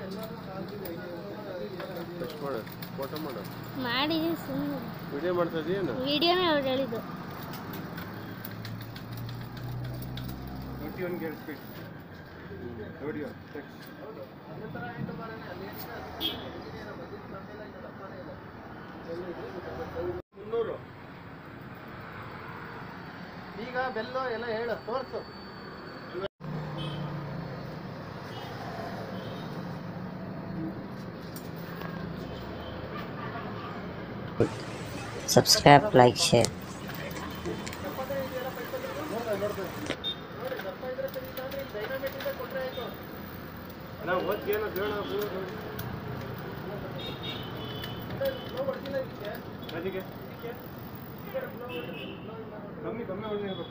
Photo ಮಾಡು ಮಾಡಿ ಸುಮ್ಮನೆ ವಿಡಿಯೋ ಮಾಡ್ತಾ ಇದೀಯೇನು? ವಿಡಿಯೋನೇ ಅವ್ರು ಹೇಳಿದ್ದು. 21 ಗೇರ್ ಸ್ಪೀಡ್ ವಿಡಿಯೋ ಮುನ್ನೂರು. ಈಗ ಬೆಲ್ಲು ಎಲ್ಲ ಹೇಳು ತೋರಿಸು. Subscribe, like, share. ಕಮ್ಮಿ ಕಮ್ಮಿ ಹೊಡೆದಿರ್ಬೇಕು.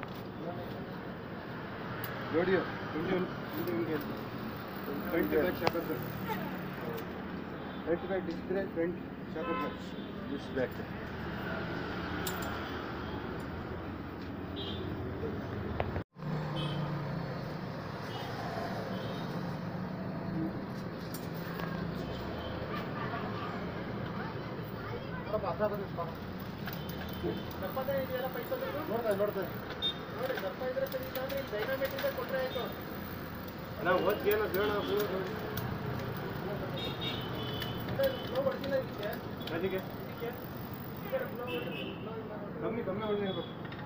ನೋಡಿಯೋ 21 front back shocker front back display front shocker disc back ಕಮ್ಮಿ ಕಮ್ಮಿ ಹೊಡೆದಿರ್ಬೇಕು.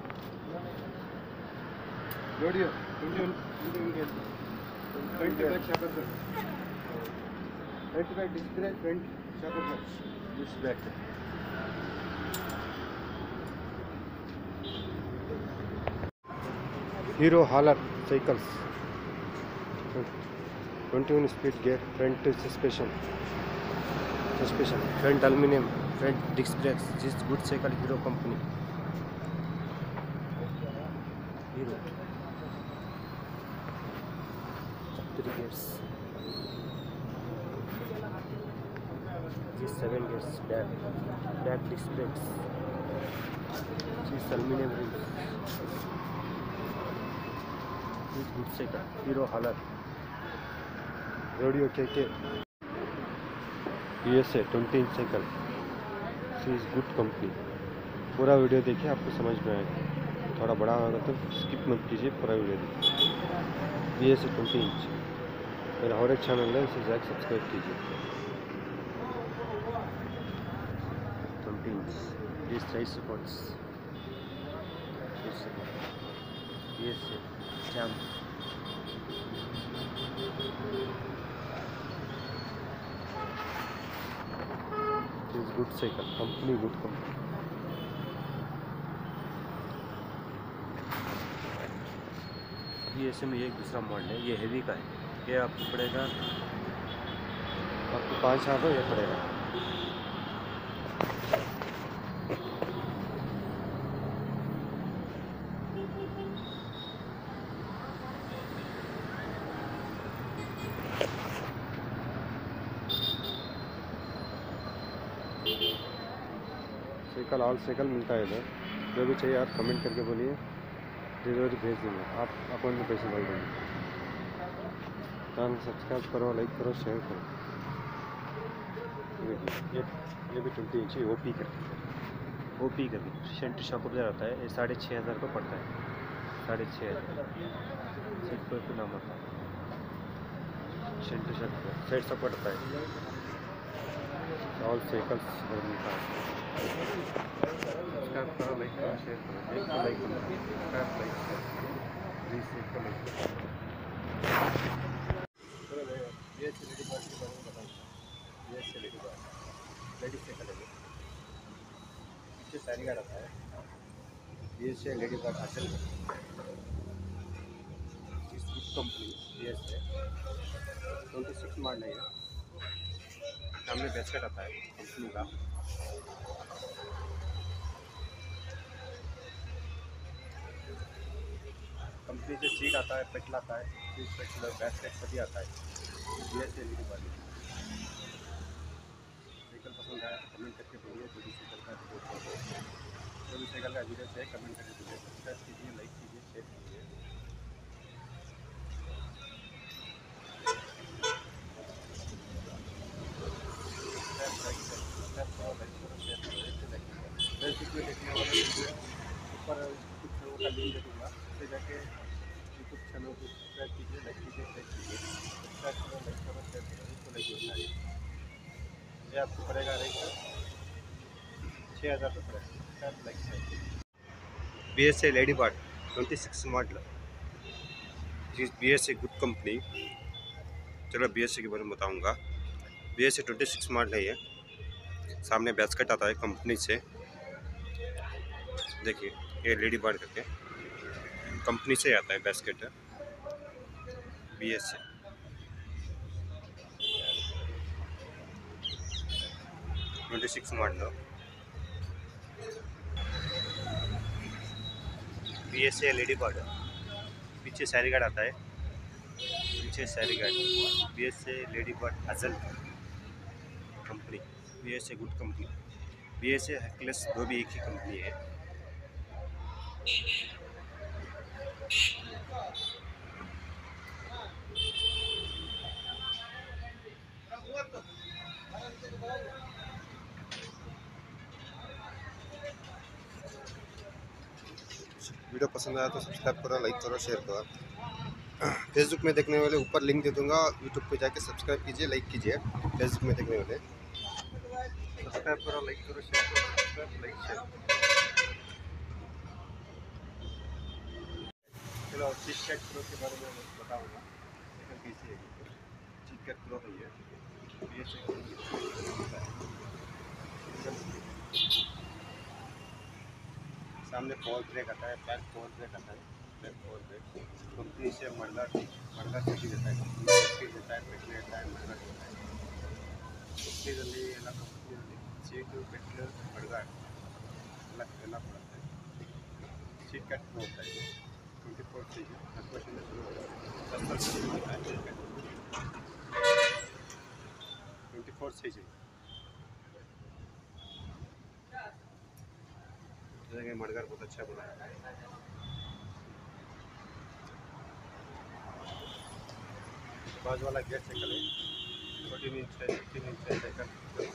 ನೋಡಿಯೋ 21 front back shocker front back display front shocker disc back Hero Haller cycles 21 speed gear front suspension front aluminum front disc brakes. This good cycle Hero company. Hero 3 gears. This 7 gears back disc brakes. This aluminum rims. This good cycle Hero Haller. Rodeo KK USA 20 inch cycle. इस good company. पूरा video देखिए आपको समझ में आएगा. थोड़ा बड़ा होगा तो स्किप मत कीजिए, पूरा वीडियो देखिए. USA 20 inch. मेरा और एक चैनल है, इसे जाकर सब्सक्राइब कीजिए. 20 inch. These side supports. USA Jam. This good cycle company, good company. ये ऐसे में एक दूसरा मॉडल है, ये हेवी का है. ये आपको पड़ेगा, आपको 5,000 का ये पड़ेगा. साइकिल ऑल साइकिल मिलता है इधर. जो भी चाहिए आप कमेंट करके बोलिए, डिलीवरी भेज देंगे. आप अकाउंट में पैसे डाल देंगे. चैनल सब्सक्राइब करो, लाइक करो, शेयर करो. ये भी 20 इंच ओपी करके सेंटर शॉप पर आता है. ये 6,500 का पड़ता है. 6,500 सीट पर नाम आता है. सेंटर शॉप साइड सब पड़ता है. ऑल साइकिल्स मिलता है. सब्सक्राइब करो, लाइक करो, शेयर करो. लाइक करो, सब्सक्राइब लाइक करो, प्लीज शेयर करो. ये लेडी बॉय के बारे में बताऊंगा. ये लेडी बॉय लेडीज साइकिल है. पीछे सारी गार्ड आता है. ये से लेडी बॉय असल इस कंपनी ये से 26 मॉडल है. सामने बेस्केट आता है कंपनी का. कंपनी से सीट आता है, पेटल आता है, सीट पेटल बैक साइड सभी आता है. ये से लेडी बॉय साइकिल पसंद आया तो कमेंट करके बोलिए. जो भी साइकिल का रिपोर्ट कर दो. जो भी साइकिल का वीडियो चाहिए कमेंट करके बोलिए. सब्सक्राइब कीजिए, लाइक कीजिए, शेयर कीजिए. सब्सक्राइब कीजिए, लाइक कीजिए, शेयर कीजिए। सब्सक्राइब करो, लाइक करो, शेयर करो, इसको लाइक होता है। ये आपको पड़ेगा रेट 6000 रुपये। Subscribe like share. BSA lady bird 26 model. BSA good company. चलो BSA के बारे में बताऊंगा। BSA 26 मॉडल है ये। सामने बैस्केट आता है कंपनी से, देखिए ये लेडी बर्ड करके कंपनी से आता है basket. BSA 26 model. BSA lady bird. पीछे सैरी गार्ड आता है, पीछे sari guard. BSA lady bird अजल company. BSA good company. BSA Hercules दो भी एक ही कंपनी है। वीडियो पसंद आया तो सब्सक्राइब करो, लाइक करो, शेयर करो। फेसबुक में देखने वाले ऊपर लिंक दे दूंगा, यूट्यूब पे जाके सब्सक्राइब कीजिए, लाइक कीजिए। फेसबुक में देखने वाले सब्सक्राइब करो, लाइक करो, शेयर करो, सब्सक्राइब लाइक शेयर। चलो चिटकैट प्रो के बारे में बताऊँगा। पीछे चिटकैट प्रो है ये। सामने पोल ब्रेक आता है, बैक पोल ब्रेक आता है, बैक पोल ब्रेक कंपनी से मर्डर से भी देता है, कंपनी देता है, पेट्रोल देता है, मर्डर देता है। कंपनी ಎಲ್ಲ ಕಂಪನಿಯಲ್ಲಿ ಸೀಟು ಪೆಟ್ರೋಲ್ ಮರ್ಡರ್ ಎಲ್ಲ ಕೊಡುತ್ತೆ। ಸೀಟ್ ಕಟ್ ಹೋಗ್ತಾ ಇದೆ 24 ಸೀಟ್ 10 ವರ್ಷದಿಂದ ಶುರು ಆಗುತ್ತೆ। 24 ಸೀಟ್ जगह मडगार बहुत अच्छा बनाया है। बाजू वाला गेट से करें 14 इंच है, 15 इंच है, लेकर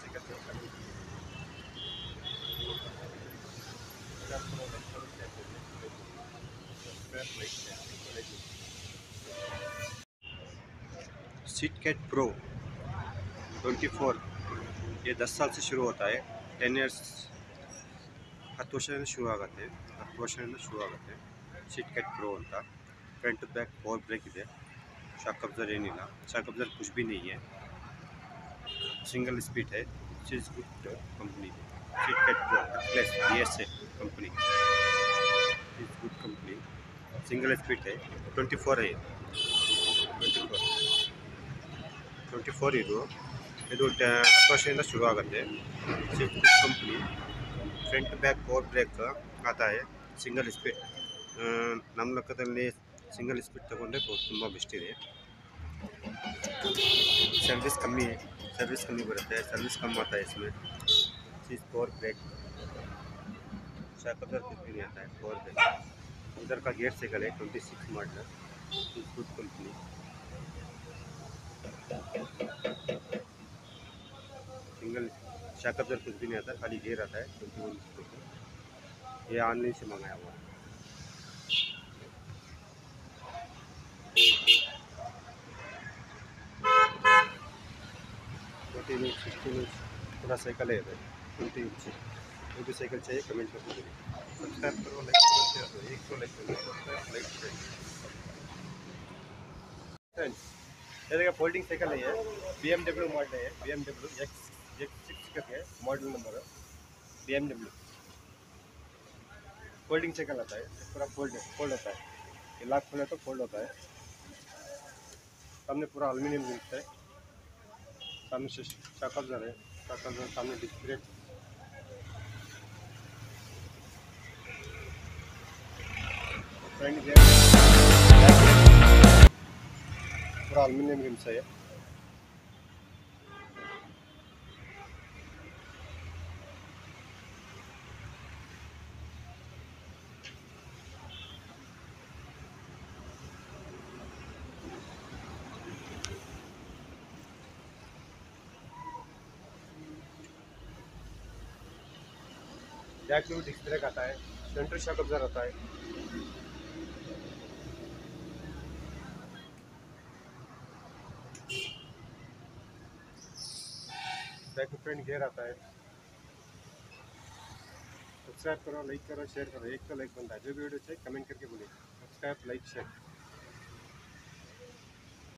चिटकैट प्रो 24 ये 10 साल से शुरू होता है। 10 ಇಯರ್ಸ್ 10 ವರ್ಷದಿಂದ ಶುರು ಆಗುತ್ತೆ। 10 ವರ್ಷದಿಂದ ಶುರು ಆಗುತ್ತೆ ಚಿಟ್ಕैट प्रो ಅಂತ। फ्रंट बैक पॉवर ब्रेक ಇದೆ, शॉक अब्जर्वर ಏನಿಲ್ಲ, शॉक अब्जर्वर कुछ भी नहीं है, सिंगल स्पीड है। चीज गुड कंपनी चिटकैट pro plus BSA company is good company. Single speed है, 24 है, 24 ಇದು 10 ವರ್ಷದಿಂದ ಶುರು ಆಗುತ್ತೆ। चीज good company. Front back power brake आता है, सिंगल स्पीड। ನಮ್ಮ ಲೆಕ್ಕದಲ್ಲಿ ಸಿಂಗಲ್ ಸ್ಪೀಡ್ ತಗೊಂಡ್ರೆ ತುಂಬ ಬೆಸ್ಟ್ ಇದೆ। सर्विस कमी बರುತ್ತೆ, सर्विस कम आता है इसमें। चीज़ पॉवर ब्रेक शॉक अब्जर्वर कुछ भी नहीं आता है, पॉवर ब्रेक। उधर का गेयर साइकिल है 26 model, good company. Single shock absorber कुछ भी नहीं आता, खाली गेयर आता है 21 इंच। ये ऑनलाइन से मंगाया हुआ है। 14 इंच 16 इंच पूरा साइकिल है। 20 इंच जो भी साइकिल चाहिए कमेंट कर दीजिए। सब्सक्राइब करो, लाइक करो, शेयर करो। 100 लाइक करो, सब्सक्राइब लाइक शेयर। फ्रेंड्स ये देखिए फोल्डिंग साइकिल है, ये BMW मॉडल है, BMW X6 करके मॉडल नंबर है। BMW फोल्डिंग साइकिल आता है, पूरा फोल्ड होता है। ये लॉक खोले तो फोल्ड होता है। सामने पूरा एल्यूमिनियम मिलता है, सामने शॉक अब्जर्वर है, शॉक अब्जर्वर सामने डिस्क ब्रेक, पूरा एल्यूमिनियम रिम्स है। बैक में डिस्क ब्रेक आता है, सेंटर शॉक अब्जर्वर आता है। बैक फ्रंट गियर आता है। सब्सक्राइब करो, लाइक करो, शेयर करो। एक तो लाइक बनता है। जो भी वीडियो चाहिए कमेंट करके बोलिए। Subscribe, like, share.